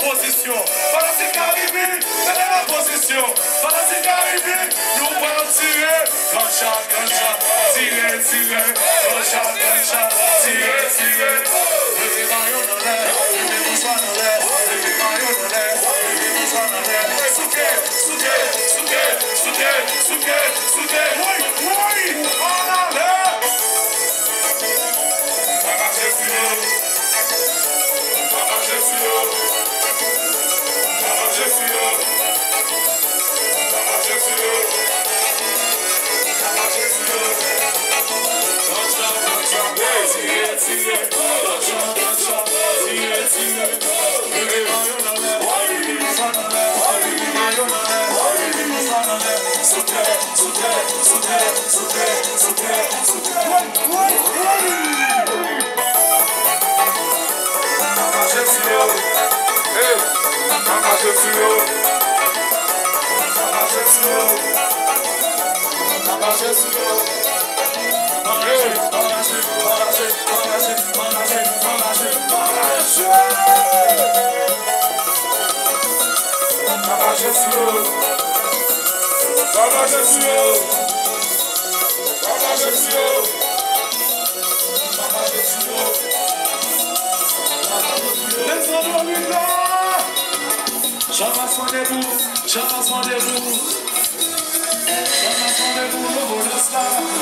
position. Pendant c'est qu'arrivé, tenez la position. Pendant c'est qu'arrivé, nous allons tirer. Gunshot, gunshot, tirer, tirer. Gunshot, gunshot, tirer, tirer. Levez maillot dans l'air, levez mouchoir dans l'air, levez maillot dans l'air, levez mouchoir dans l'air. Souquet, souquet, souquet, souquet, souquet, souquet. Oui, oui, en l'air. Ça marche sur l'eau. Ça marche sur l'eau. Ça marche sur l'eau. Ça marche sur l'eau. Ça marche sur l'eau. Gunshot, gunshot, tirer, tirer. Gunshot, gunshot, tirer, tirer. Levez maillot dans l'air, levez mouchoir dans l'air, levez maillot dans l'air, levez mouchoir dans l'air. Souquet, souquet, souquet, souquet, souquet, souquet. Ça marche sur l'eau. Ça marche sur l'eau. Ça marche sur l'eau. Ça marche sur l'eau. J'avance debout, j'avance debout, j'avance debout, le bonus là.